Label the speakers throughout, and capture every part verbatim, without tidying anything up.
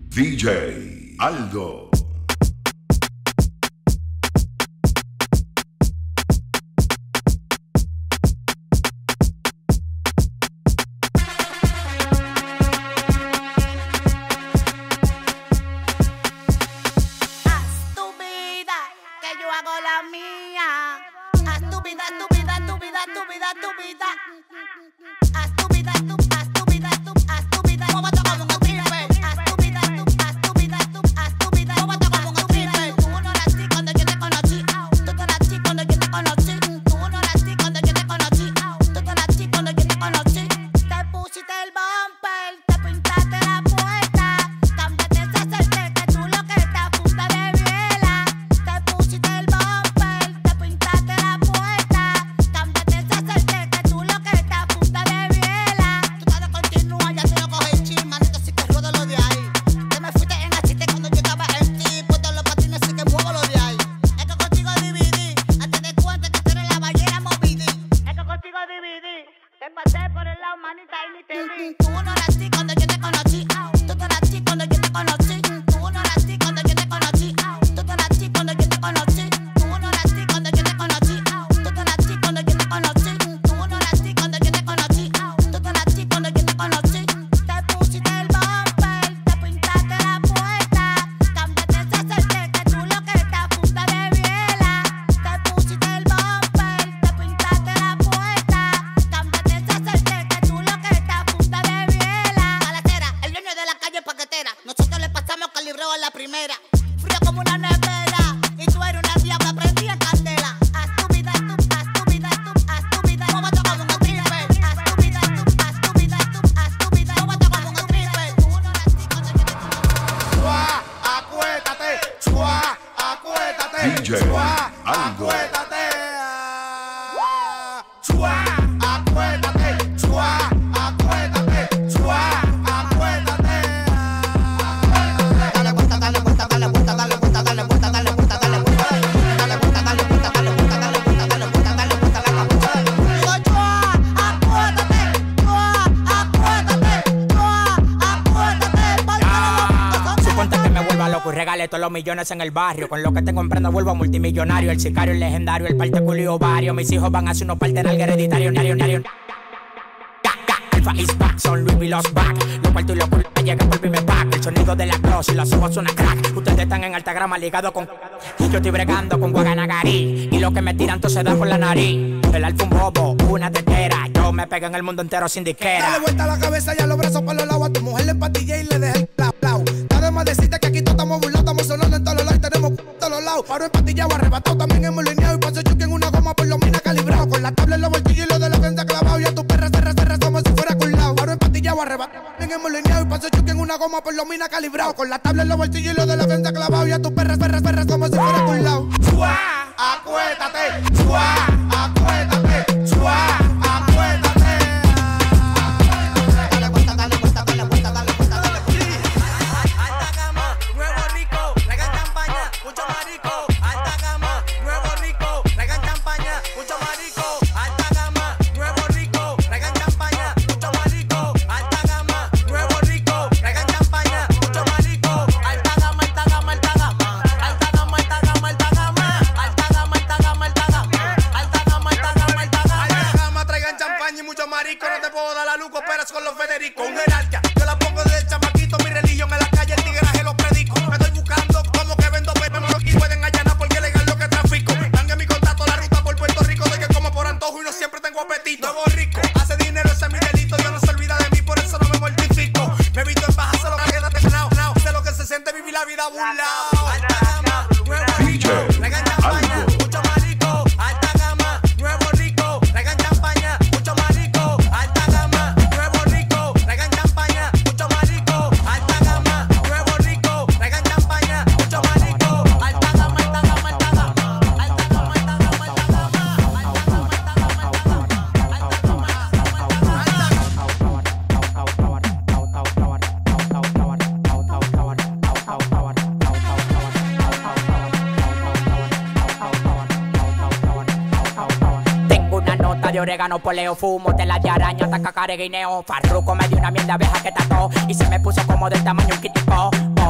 Speaker 1: D J Aldo. D J Aldo.
Speaker 2: Regale todos los millones en el barrio. Con lo que tengo en prenda vuelvo multimillonario. El sicario, el legendario, el parte culo ovario. Mis hijos van a hacer unos partes en algo hereditario. Nario, nario. Alpha is back, son Louis V los back. Lo cuarto y lo cool llega por primer pack. El sonido de la cross y los ojos suena crack. Ustedes están en alta grama ligado con... Y yo estoy bregando con Guaganagarí. Y lo que me tiran todo se da por la nariz. El alfa un bobo, una tetera. Yo me pego en el mundo entero sin disquera.
Speaker 3: Dale vuelta a la cabeza y a los brazos por los lados. A tu mujer le empatillé y le dejé el plau, plau. Nada más decirte que aquí todos estamos burlados. Estamos sonando en todos los lados y tenemos c*** todos los lados. Paro empatillado, arrebatado, también hemos lineado. Y paso chuque en una goma por los minas calibrado. Con la tabla en los bolsillos y lo de la ofensa clavado. Y a tu perra cerra, cerra, como si fuera culado. Paro empatillado, arrebatado, también hemos lineado. Y paso chuque en una goma por los minas calibrado. Con la tabla en los bolsillos y lo de la ofensa clavado. Y a tu perra cerra, cerra, como si fuera culado. ¡Chua! ¡Acuéstate! ¡Chua! ¡Acuéstate! ¡Chua!
Speaker 2: De orégano, poleo, fumo, tela de araña, taca, careguineo. Farruco me dio una mierda vieja que tató y se me puso como del tamaño un kitipo.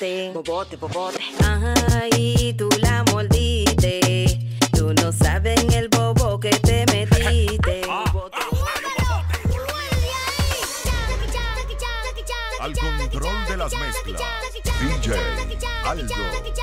Speaker 4: bobote, bobote, bobote. Ajá, y tú la mordiste. Tú no sabes en el bobo que te metiste. Bobote.
Speaker 1: Al control de las mezclas, D J Aldo.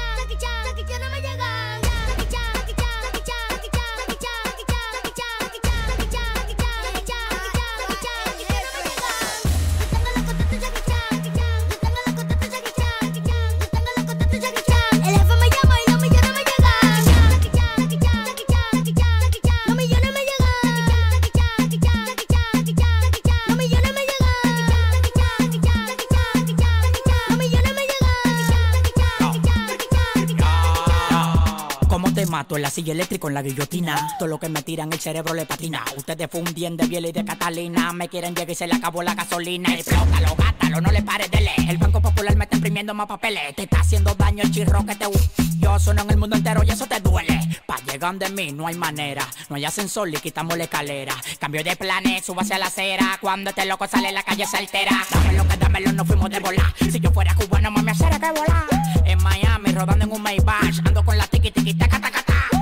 Speaker 2: Mato en la silla eléctrica en la guillotina. Todo lo que me tiran el cerebro le patina. Ustedes fundien de Biel y de Catalina. Me quieren llegar y se le acabó la gasolina. Explótalo, gátalo, no le pares de leer. El Banco Popular me está imprimiendo más papeles. Te está haciendo daño el chirro que te... Yo sueno en el mundo entero y eso te duele. Pa' llegar de mí no hay manera. No hay ascensor y quitamos la escalera. Cambio de planes, subo hacia la acera. Cuando este loco sale la calle se altera. Dámelo que dámelo, nos fuimos de volar. Si yo fuera cubano, más me hacer que volar. En Miami, rodando en un Maybach. Ando con la tiki tiki taca taca.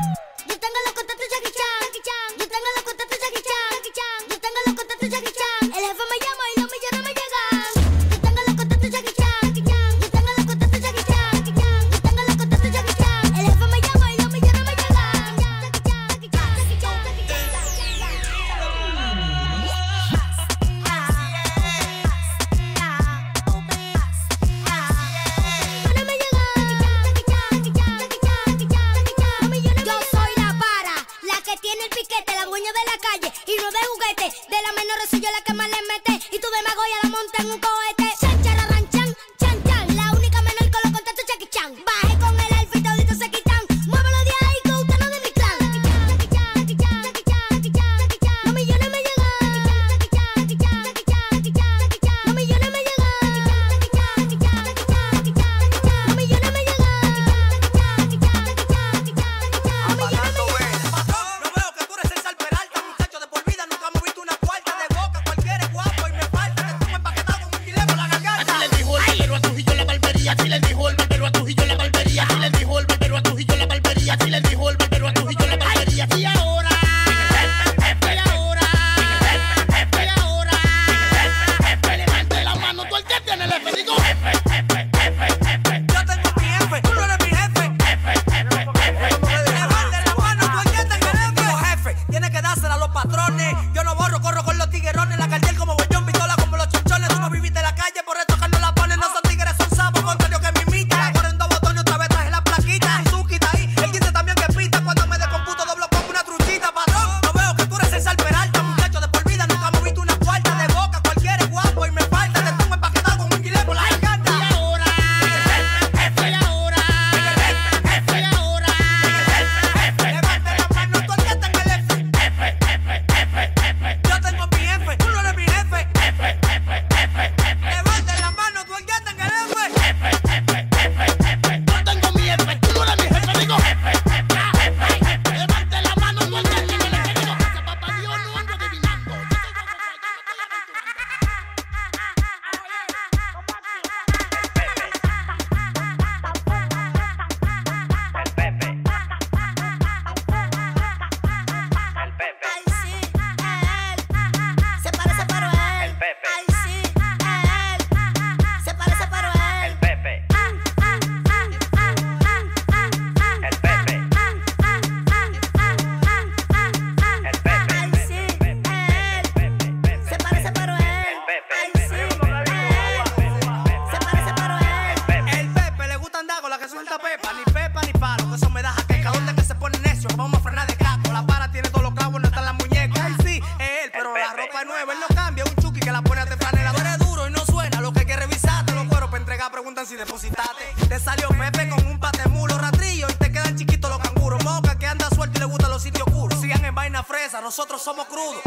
Speaker 5: Nosotros somos crudos.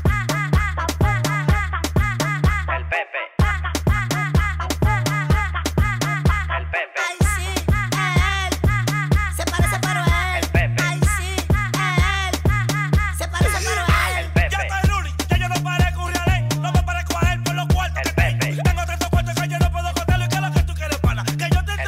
Speaker 6: El Pepe. El Pepe.
Speaker 7: Ay, sí, él. Se parece pero él.
Speaker 6: El Pepe.
Speaker 7: Ay, sí, él. Se parece pero él.
Speaker 6: El Pepe.
Speaker 8: Ya estoy Luli, ya yo no parezco un realé. No me parezco a él por los cuartos
Speaker 6: El
Speaker 8: que tengo.
Speaker 6: Pepe.
Speaker 8: Tengo tantos cuartos que yo no puedo contarlo. ¿Y qué es lo que tú quieres, pana? Que yo te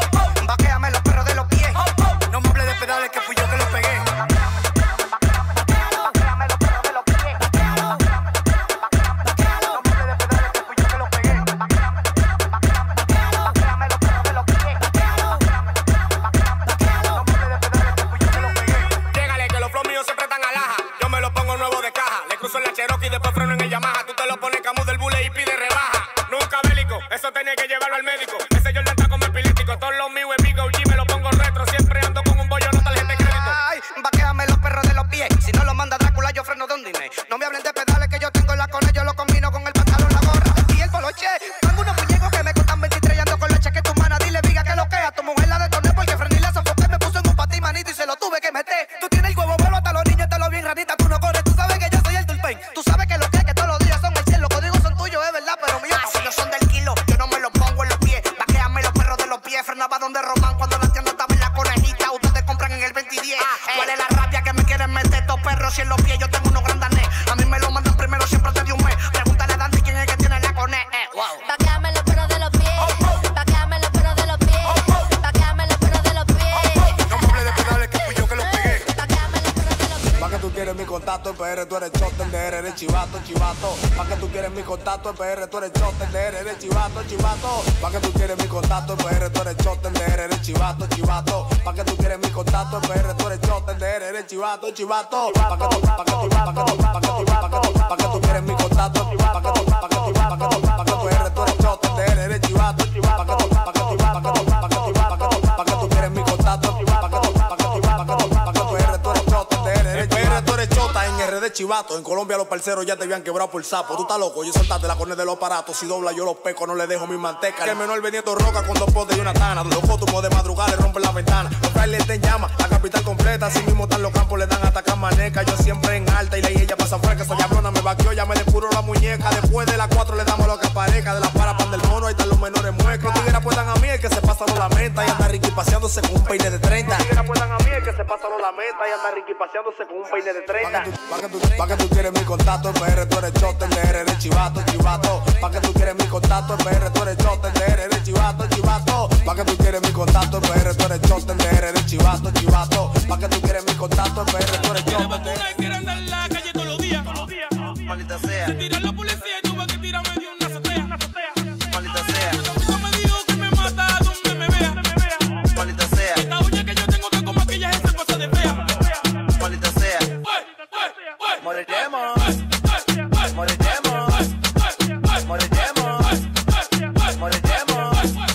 Speaker 3: contacto en P R, tú eres chote en D R, eres chivato, chivato. Pa' que tú quieres mi contacto en P R, tú eres chote en D R, eres chivato, chivato. Pa' que tú quieres mi contacto en P R, tú eres chote en D R, eres chivato, chivato. Pa' que tú quieres mi contacto en P R, tú eres chote en D R, eres chivato, chivato. Pa' que tú, pa' que tú, pa' que tú, pa' que tú, pa' que tú, pa' que tú quieres mi contacto, pa' que tú, pa' que tú, pa' que tú, pa' que tú P R, tú eres chote en D R, eres chivato, chivato. Pa' que tú, pa' que tú, pa' que tú, pa' que tú, pa' que tú, pa' que tú quieres mi contacto, pa' que tú, pa' que tú, pa' que tú, pa' que tú P R, tú eres chote en D R, eres P R, tú eres chota en R de chivato. En Colombia los parceros ya te habían quebrado por sapo. Tú estás loco, yo soltaste la cornea de los aparatos. Si dobla yo los peco, no le dejo mi manteca. Que el menor vendiendo roca con dos potes y una tana. Los fotos de madrugada le rompen la ventana. Los trailers te llaman, la capital completa. Así mismo están los campos, le dan hasta camaneca. Yo siempre en alta y la ella pasa fresca. Esa diablona me vaqueó, ya me depuró la muñeca. Después de las cuatro le damos lo que aparezca. De la para pan del mono, ahí están los menores muecos. Los tigres apuestan a mí, el que se pasa no lamenta. Y anda Ricky paseándose con un peine de treinta. Los tigres apuestan a mí, el que se pasa no lamenta. Y anda Ricky paseándose con un peine de treinta. Pa' que tú, pa' que tú quieres mi contacto en P R, tú eres chote en D R, eres chivato, chivato. Pa' que tú quieres mi contacto en P R, tú eres chote en D R, eres chivato, chivato. Pa' que tú quieres mi contacto en P R, tú eres chote en D R, eres chivato, chivato. Pa' que tú quieres mi contacto en P R, tú eres chote en D R.
Speaker 9: Quiere andar en la calle todos los días, todos los días. Maldita sea. Se tira la policía y tuve que tirarme de una azotea, una azotea. Maldita sea. Esta me dijo que me mata donde me vea, donde me vea. Maldita sea. Esta uña que yo tengo que como aquella se pasa de fea. Maldita sea. Moriremos. Moriremos. Moriremos. Moriremos. Moriremos.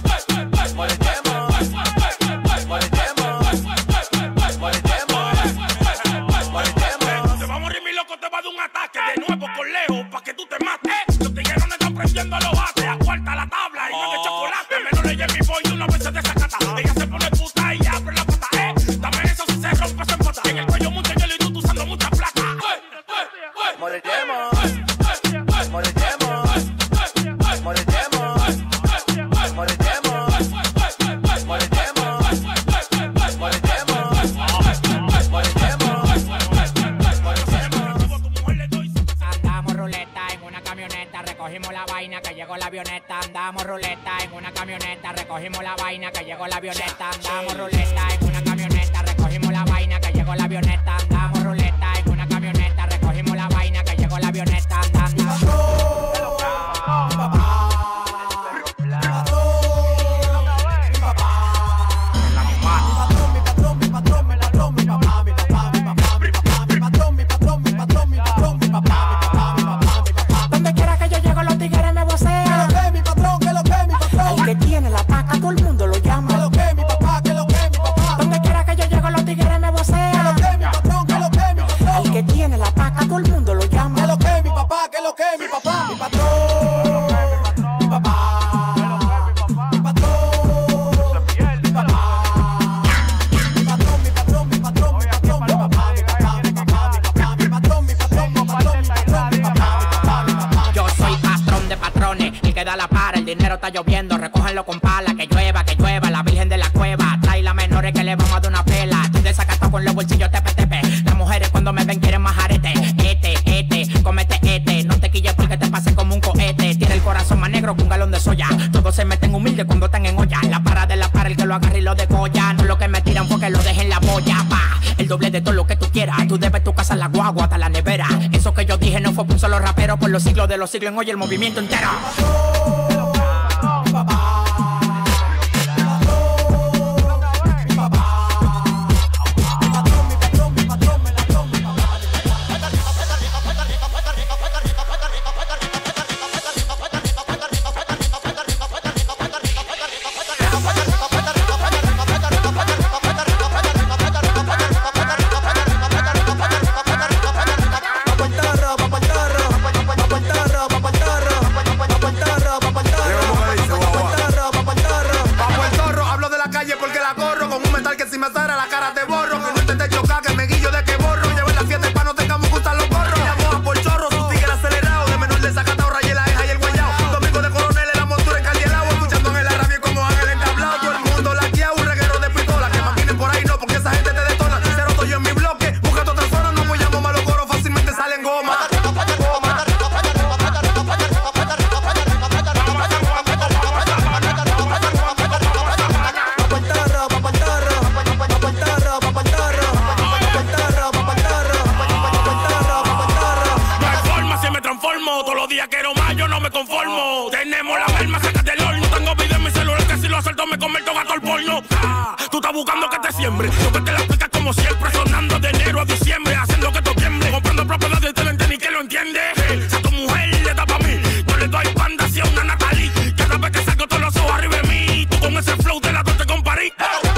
Speaker 9: Moriremos. Te va a morir mi loco, te va a dar un ataque de nuevo con Leo pa' que tú te mates. Los tigres no están prendiendo los bates. A cuarta la tabla y no de chocolate. Menos le lleve mi boy y una vez se desacata. Ella se pone puta y abre la pata. Eh, dame eso si se rompe se empata. En el cuello mucho hielo y tú usando mucha plata. Moriremos. Moriremos. Moriremos. Moriremos. Moriremos.
Speaker 2: Andamos ruleta en una camioneta, recogimos la vaina que llegó la avioneta. Andamos ruleta en una camioneta, recogimos la vaina que llegó la avioneta. Andamos ruleta en una camioneta, recogimos la vaina que llegó la avioneta. Andamos ruleta en una camioneta, recogimos la vaina que llegó la avioneta. Andamos. Donde quiera que yo llego los tigres me vocean. Que lo que mi patrón, que lo que mi patrón. El que tiene la paca todo el mundo lo llama. Que lo que mi papá, que lo que mi papá. Donde quiera que yo llego los tigres me vocean. Que lo que mi patrón, que lo que mi patrón. El que tiene la paca todo el mundo lo llama. Que lo que mi papá, que lo que mi papá. Mi patrón, mi papá. Mi patrón, mi papá. Mi patrón, mi patrón, mi patrón, mi patrón, mi papá, mi papá, mi papá, mi papá, mi patrón, mi patrón, mi patrón, mi patrón, mi papá, mi papá, mi papá. Yo soy patrón de patrones, el que da la para, el dinero está lloviendo, recógenlo con pala, que llueva, que llueva, la virgen de la cueva, trae las menores que le vamos a dar una pela, estoy desacato con los bolsillos tepe tepe, las mujeres cuando me ven quieren más arete, este, este, comete este, no te quilles porque te pase como un cohete, tiene el corazón más negro que un galón de soya, todos se meten humildes cuando están en olla, la para de la para, el que lo agarre y lo degolla, no lo que me tiran porque lo dejen la boya, pa, el doble de todo lo que tú quieras, tú debes tu casa, la guagua, hasta la nevera, eso que yo dije no fue por un solo rapero, por los siglos de los siglos en hoy el movimiento entero. Mi papá.
Speaker 9: buscando que te siembre. Yo que te la explica como siempre, sonando de enero a diciembre, haciendo que tú tiemble. Comprando propiedad de talento ni que lo entiende. Hey, si a tu mujer le da pa' mí, yo le doy banda si a una Natalie. Cada vez que salgo todos los ojos arriba de mí, tú con ese flow de la torte con París.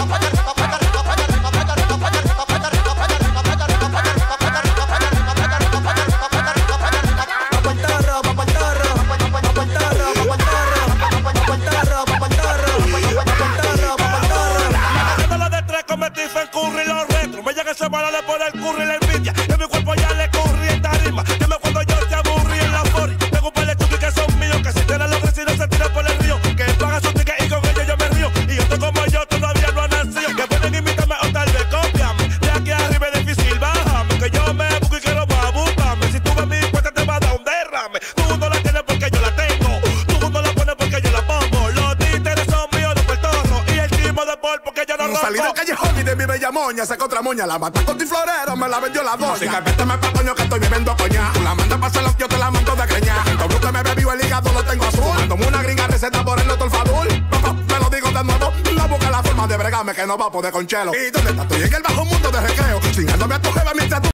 Speaker 8: Curry los retros, me llega ese bala de por el curry la envidia. Que mi cuerpo ya le curry en tarima. Dime cuando yo te aburrí en la fori. Tengo un par de chuki que son míos, que si tienen los vecinos se tiran por el río. Que paga su ticket y con ellos yo me río. Y otro como yo todavía no ha nacido. Que pueden imitarme o tal vez copiame. De aquí arriba es difícil, bájame. Que yo me busco y quiero más, búscame. Si tú ves mi cuenta te va a dar un derrame. Tú no la tienes porque yo la tengo. Tú no la pones porque yo la pongo. Los títeres son míos de Puerto y el timo de Paul porque yo no rompo.
Speaker 10: Salí del callejón y de mi bella moña, esa otra moña, la mata con tu florero, me la vendió la doña. Así que vete pa' coño que estoy viviendo coña. Tú la mandas pa' hacerlo, yo te la mando de greña. Todo que me bebí el hígado lo tengo azul. Mándome una gringa receta por el doctor Fadul. Me lo digo de nuevo, no busca la forma de bregarme que no va a poder con chelo. ¿Y dónde estás? Estoy en el bajo mundo de recreo, chingándome a tu jeva mientras tú